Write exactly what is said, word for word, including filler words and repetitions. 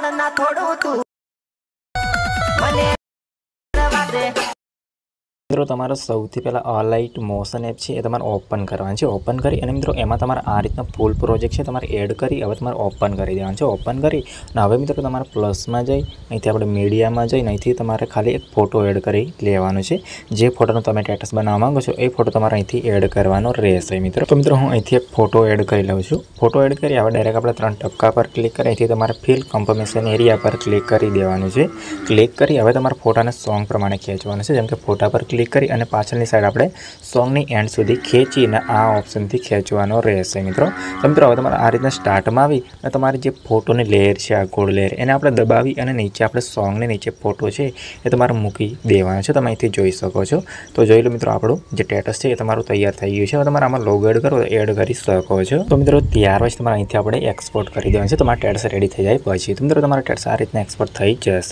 મિત્રો તમારે સૌથી પહેલાં અલાઇટ મોશન એપ છે એ તમારે ઓપન કરવાનું છે। ઓપન કરી અને મિત્રો એમાં તમારે આ રીતના ફૂલ પ્રોજેક્ટ છે તમારે એડ કરી હવે તમારે ઓપન કરી દેવાનું છે। ઓપન કરી અને હવે મિત્રો તમારે પ્લસમાં જઈ અહીંથી આપણે મીડિયામાં જઈને અહીંથી તમારે ખાલી એક ફોટો એડ કરી લેવાનો છે। જે ફોટોનો તમે સ્ટેટસ બનાવવા માંગો છો એ ફોટો તમારે અહીંથી એડ કરવાનો રહેશે મિત્રો। તો મિત્રો હું અહીંથી એક ફોટો એડ કરી લઉં છું। ફોટો એડ કરી હવે ડાયરેક્ટ આપણે ત્રણ ટપકા પર ક્લિક કરી અહીંથી તમારે ફિલ કન્ફર્મેશન એરિયા પર ક્લિક કરી દેવાનું છે। ક્લિક કરી હવે તમારે ફોટાને સોંગ પ્રમાણે ખેંચવાનું છે। જેમ કે ફોટા પર ક્લિક કરી અને પાછળની સાઈડ આપણે સોંગની એન્ડ સુધી ખેંચીને આ ઓપ્શનથી ખેંચવાનો રહેશે મિત્રો। તો મિત્રો હવે તમારે આ રીતના સ્ટાર્ટમાં આવી અને તમારી જે ફોટોની લેયર છે આ ગોળ લેયર એને આપણે દબાવી અને નીચે આપણે સોંગની નીચે ફોટો છે એ તમારે મૂકી દેવાનો છે। તમે અહીંથી જોઈ શકો છો। તો જોઈ લો મિત્રો આપણું જે સ્ટેટસ છે એ તમારું તૈયાર થઈ ગયું છે। હવે તમારે આમાં લોગો એડ કરો તો એડ કરી શકો છો। તો મિત્રો ત્યાર પછી તમારે અહીંથી આપણે એક્સપોર્ટ કરી દેવાનું છે। તમારા સ્ટેટસ રેડી થઈ જાય પછી તો મિત્રો તમારા સ્ટેટસ આ રીતના એક્સપોર્ટ થઈ જશે।